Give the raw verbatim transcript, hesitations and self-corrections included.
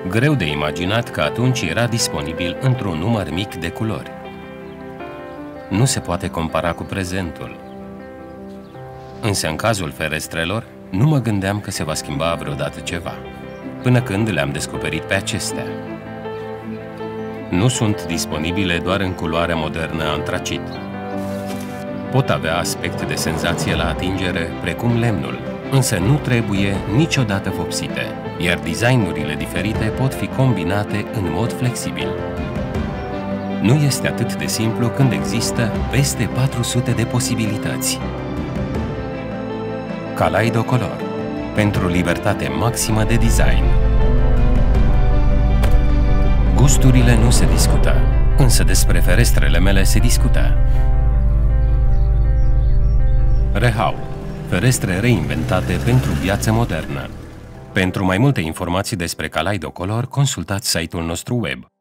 Greu de imaginat că atunci era disponibil într-un număr mic de culori. Nu se poate compara cu prezentul. Însă în cazul ferestrelor, nu mă gândeam că se va schimba vreodată ceva, până când le-am descoperit pe acestea. Nu sunt disponibile doar în culoarea modernă antracit. Pot avea aspect de senzație la atingere, precum lemnul, însă nu trebuie niciodată vopsite, iar designurile diferite pot fi combinate în mod flexibil. Nu este atât de simplu când există peste patru sute de posibilități. Kaleido Color, pentru libertate maximă de design. Gusturile nu se discută, însă despre ferestrele mele se discută. Rehau, ferestre reinventate pentru viață modernă. Pentru mai multe informații despre Kaleido Color, consultați site-ul nostru web.